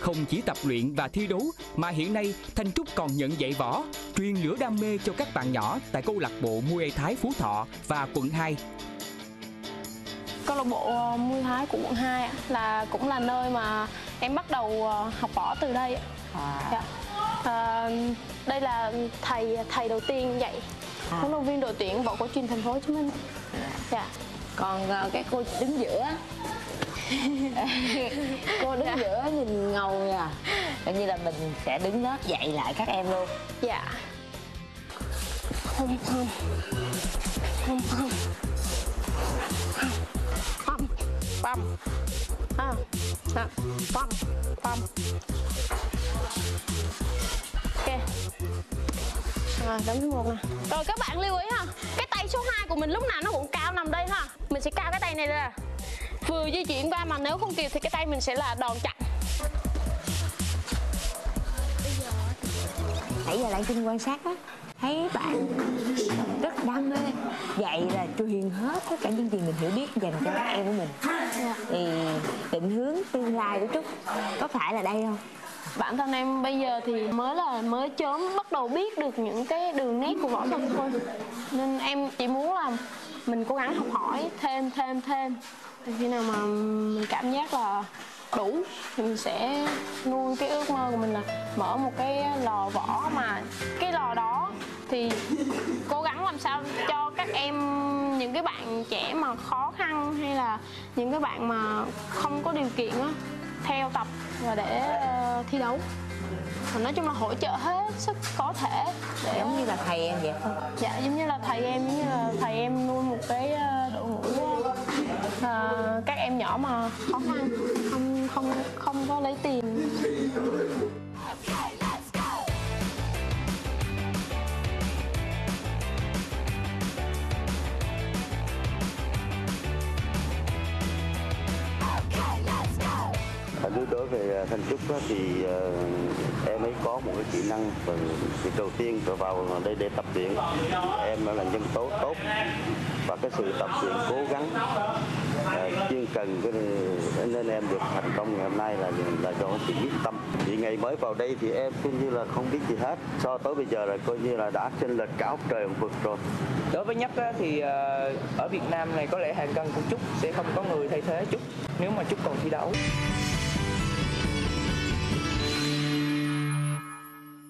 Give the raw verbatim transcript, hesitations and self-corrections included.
Không chỉ tập luyện và thi đấu mà hiện nay Thanh Trúc còn nhận dạy võ, truyền lửa đam mê cho các bạn nhỏ tại câu lạc bộ Muay Thái Phú Thọ và quận hai. Câu lạc bộ Muay Thái của quận hai là cũng là nơi mà em bắt đầu học võ từ đây. À. Dạ. À, đây là thầy thầy đầu tiên dạy à. Huấn luyện viên đội tuyển võ cổ truyền thành phố Hồ Chí Minh. Dạ. Còn cái cô đứng giữa cô đứng dạ. giữa nhìn ngầu nha, coi như là mình sẽ đứng lớp dạy lại các em luôn. Dạ. Không không không không không băm à băm băm ok. À, đấm thứ một nè. Rồi các bạn lưu ý ha, cái tay số hai của mình lúc nào nó cũng cao nằm đây ha. Mình sẽ cao cái tay này ra, vừa di chuyển qua mà nếu không kịp thì cái tay mình sẽ là đòn chặn. Nãy giờ lại Trinh quan sát á, thấy bạn rất đam mê, vậy là truyền hết tất cả những gì mình hiểu biết dành cho các em của mình. Thì định hướng tương lai của Trúc có phải là đây không? Bản thân em bây giờ thì mới là mới chớm bắt đầu biết được những cái đường nét của võ thuật thôi, nên em chỉ muốn là mình cố gắng học hỏi thêm thêm thêm, thì khi nào mà mình cảm giác là đủ thì mình sẽ nuôi cái ước mơ của mình là mở một cái lò võ, mà cái lò đó thì cố gắng làm sao cho các em, những cái bạn trẻ mà khó khăn hay là những cái bạn mà không có điều kiện á, theo tập và để uh, thi đấu. Và nói chung là hỗ trợ hết sức có thể để... Giống như là thầy em vậy không? Dạ giống như là thầy em, giống như là thầy em nuôi một cái đội ngũ uh, các em nhỏ mà khó khăn, không không không có lấy tiền. Đối về Thanh Trúc thì em ấy có một cái kỹ năng, và việc đầu tiên tôi vào đây để tập luyện, em là nhân tố tốt và cái sự tập luyện cố gắng chuyên cần, nên em được thành công ngày hôm nay là là do sự quyết tâm. Vì ngày mới vào đây thì em coi như là không biết gì hết, so tới bây giờ là coi như là đã chênh lệch cả trời một vực rồi. Đối với Nhất thì ở Việt Nam này có lẽ hàng cân của Trúc sẽ không có người thay thế Trúc nếu mà Trúc còn thi đấu.